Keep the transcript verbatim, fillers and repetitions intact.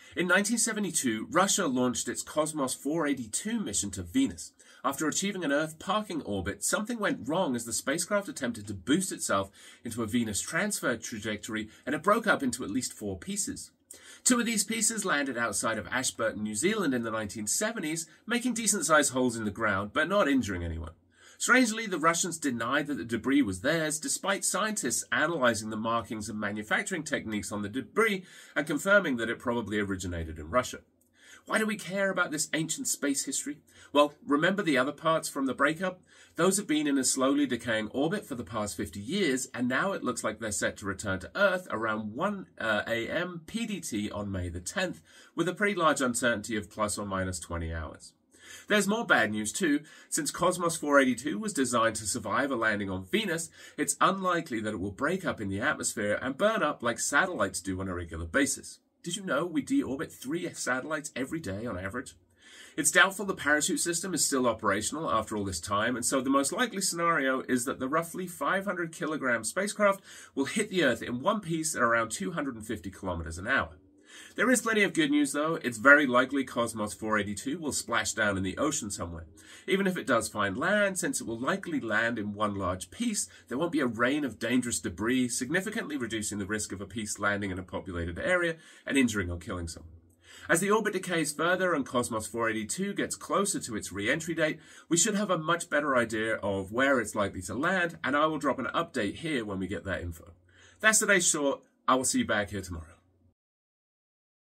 In nineteen seventy-two, Russia launched its Kosmos four eighty-two mission to Venus. After achieving an Earth parking orbit, something went wrong as the spacecraft attempted to boost itself into a Venus transfer trajectory, and it broke up into at least four pieces. Two of these pieces landed outside of Ashburton, New Zealand in the nineteen seventies, making decent-sized holes in the ground, but not injuring anyone. Strangely, the Russians denied that the debris was theirs, despite scientists analysing the markings and manufacturing techniques on the debris and confirming that it probably originated in Russia. Why do we care about this ancient space history? Well, remember the other parts from the breakup? Those have been in a slowly decaying orbit for the past fifty years, and now it looks like they're set to return to Earth around one A M P D T on May the tenth, with a pretty large uncertainty of plus or minus twenty hours. There's more bad news too. Since Kosmos four eighty-two was designed to survive a landing on Venus, it's unlikely that it will break up in the atmosphere and burn up like satellites do on a regular basis. Did you know we deorbit three satellites every day on average? It's doubtful the parachute system is still operational after all this time, and so the most likely scenario is that the roughly five hundred kilogram spacecraft will hit the Earth in one piece at around two hundred fifty kilometers an hour. There is plenty of good news though. It's very likely Kosmos four eighty-two will splash down in the ocean somewhere. Even if it does find land, since it will likely land in one large piece, there won't be a rain of dangerous debris, significantly reducing the risk of a piece landing in a populated area and injuring or killing someone. As the orbit decays further and Kosmos four eighty-two gets closer to its re-entry date, we should have a much better idea of where it's likely to land, and I will drop an update here when we get that info. That's today's short. I will see you back here tomorrow.